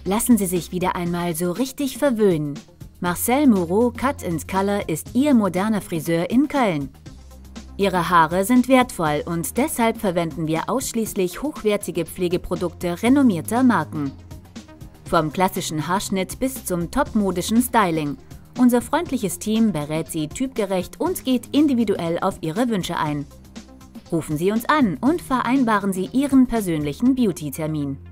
Lassen Sie sich wieder einmal so richtig verwöhnen. Marcel Moreau Cut & Color ist Ihr moderner Friseur in Köln. Ihre Haare sind wertvoll und deshalb verwenden wir ausschließlich hochwertige Pflegeprodukte renommierter Marken. Vom klassischen Haarschnitt bis zum topmodischen Styling. Unser freundliches Team berät Sie typgerecht und geht individuell auf Ihre Wünsche ein. Rufen Sie uns an und vereinbaren Sie Ihren persönlichen Beauty-Termin.